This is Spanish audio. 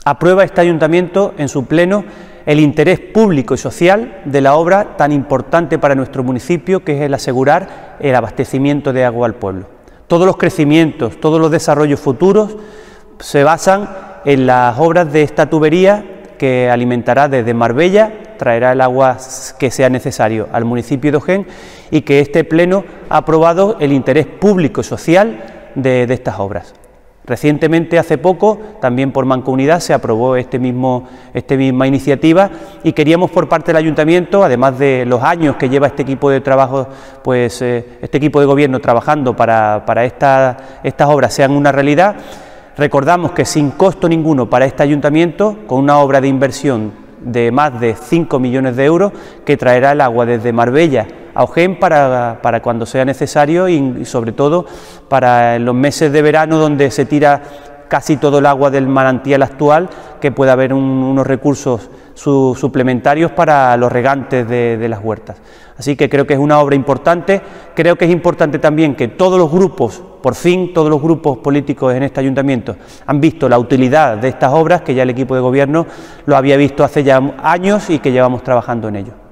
Aprueba este ayuntamiento en su pleno el interés público y social de la obra tan importante para nuestro municipio, que es el asegurar el abastecimiento de agua al pueblo. Todos los crecimientos, todos los desarrollos futuros se basan en las obras de esta tubería que alimentará desde Marbella, traerá el agua que sea necesario al municipio de Ojén, y que este pleno ha aprobado el interés público y social de estas obras. Recientemente, hace poco, también por Mancomunidad se aprobó esta misma iniciativa, y queríamos por parte del Ayuntamiento, además de los años que lleva este equipo de trabajo, pues este equipo de gobierno trabajando para estas obras sean una realidad, recordamos que sin costo ninguno para este Ayuntamiento, con una obra de inversión de más de 5 millones de euros, que traerá el agua desde Marbella a Ojén para cuando sea necesario, y sobre todo para los meses de verano, donde se tira casi todo el agua del manantial actual, que pueda haber unos recursos suplementarios para los regantes de las huertas. Así que creo que es una obra importante. Creo que es importante también que todos los grupos, por fin todos los grupos políticos en este ayuntamiento, han visto la utilidad de estas obras, que ya el equipo de gobierno lo había visto hace ya años y que llevamos trabajando en ello.